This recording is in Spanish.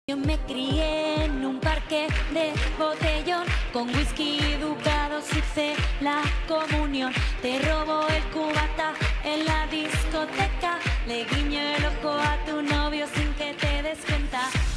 Yo me crié en un parque de botellón, con whisky educados hice la comunión. Te robo el cubata en la discoteca, le guiño el ojo a tu novio sin que te des cuenta.